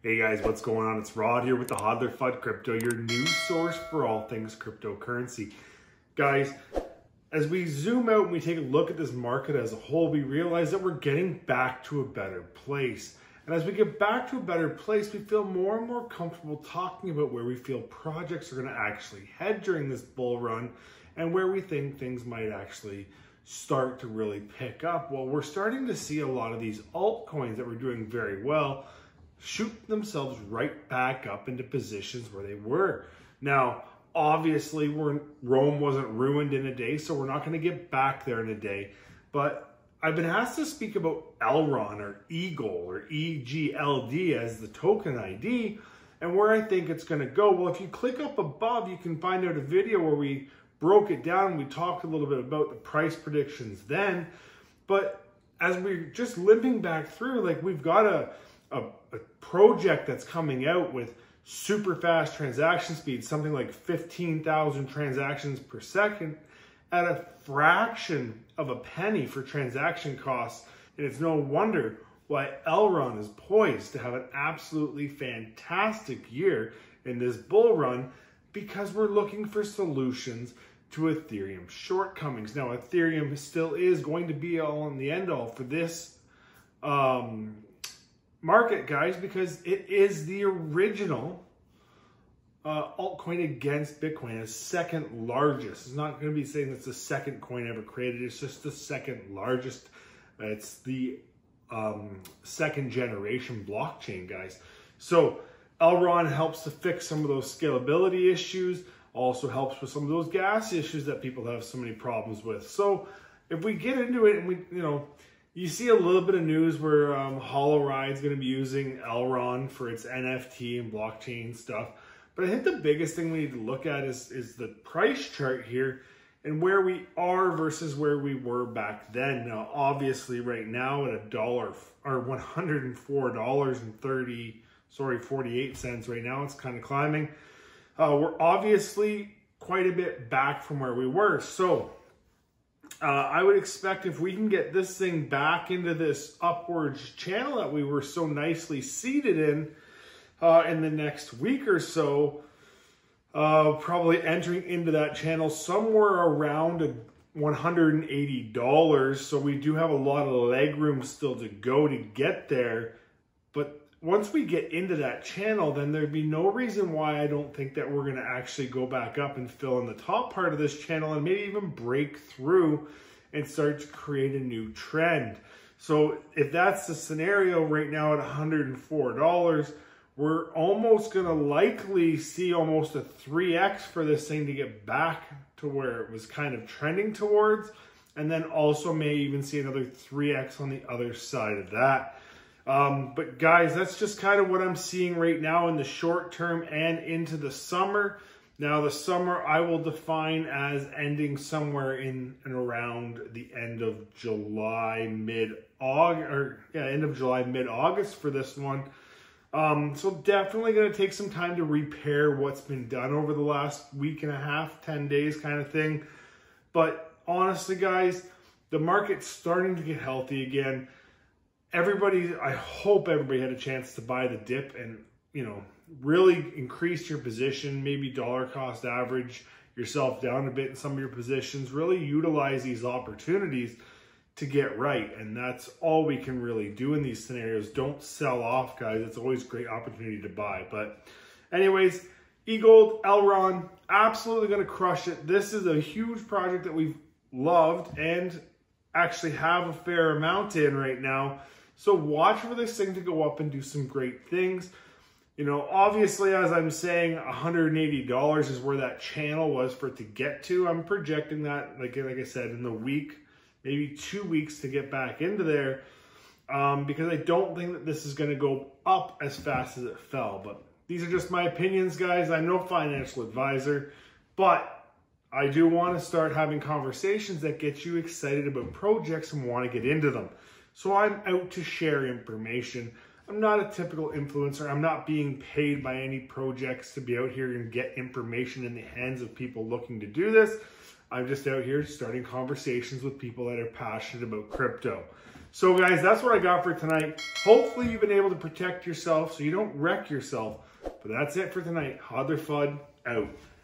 Hey guys, what's going on? It's Rod here with the Hodler FUD Crypto, your news source for all things cryptocurrency. Guys, as we zoom out and we take a look at this market as a whole, we realize that we're getting back to a better place. And as we get back to a better place, we feel more and more comfortable talking about where we feel projects are going to actually head during this bull run and where we think things might actually start to really pick up. Well, we're starting to see a lot of these altcoins that were doing very well shoot themselves right back up into positions where they were. Now, obviously, Rome wasn't ruined in a day, so we're not going to get back there in a day. But I've been asked to speak about Elrond or EGLD or EGLD as the token ID and where I think it's going to go. Well, if you click up above, you can find out a video where we broke it down. We talked a little bit about the price predictions then. But as we're just limping back through, like we've got a project that's coming out with super fast transaction speed, something like 15,000 transactions per second at a fraction of a penny for transaction costs. And it's no wonder why Elrond is poised to have an absolutely fantastic year in this bull run, because we're looking for solutions to Ethereum shortcomings. Now, Ethereum still is going to be all in the end all for this market, guys, because it is the original altcoin against Bitcoin, as second largest. It's not going to be saying it's the second coin ever created. It's just the second largest. It's the second generation blockchain, guys. So Elrond helps to fix some of those scalability issues, also helps with some of those gas issues that people have so many problems with. So if we get into it and you see a little bit of news where HoloRide's going to be using Elrond for its NFT and blockchain stuff. But I think the biggest thing we need to look at is the price chart here and where we are versus where we were back then. Now, obviously, right now at $104.48 right now, it's kind of climbing. We're obviously quite a bit back from where we were. So I would expect if we can get this thing back into this upwards channel that we were so nicely seated in the next week or so, probably entering into that channel somewhere around $180. So we do have a lot of leg room still to go to get there. But once we get into that channel, then there'd be no reason why I don't think that we're going to actually go back up and fill in the top part of this channel and maybe even break through and start to create a new trend. So if that's the scenario right now at $104, we're almost going to likely see almost a 3x for this thing to get back to where it was kind of trending towards. And then also may even see another 3x on the other side of that. But guys, that's just kind of what I'm seeing right now in the short term and into the summer. Now, the summer I will define as ending somewhere in and around the end of July, mid-August for this one. So definitely going to take some time to repair what's been done over the last week and a half, 10 days kind of thing. But honestly, guys, the market's starting to get healthy again. I hope everybody had a chance to buy the dip and, really increase your position, maybe dollar cost average yourself down a bit in some of your positions, really utilize these opportunities to get right. And that's all we can really do in these scenarios. Don't sell off, guys. It's always a great opportunity to buy. But anyways, EGLD, Elrond, absolutely going to crush it. This is a huge project that we've loved and actually have a fair amount in right now. So watch for this thing to go up and do some great things. Obviously, as I'm saying, $180 is where that channel was for it to get to. I'm projecting that, like I said, in the week, maybe 2 weeks to get back into there, because I don't think that this is going to go up as fast as it fell. But these are just my opinions, guys. I'm no financial advisor, but I do want to start having conversations that get you excited about projects and want to get into them. So I'm out to share information. I'm not a typical influencer. I'm not being paid by any projects to be out here and get information in the hands of people looking to do this. I'm just out here starting conversations with people that are passionate about crypto. So guys, that's what I got for tonight. Hopefully you've been able to protect yourself so you don't wreck yourself. But that's it for tonight. Hodler Fudd out.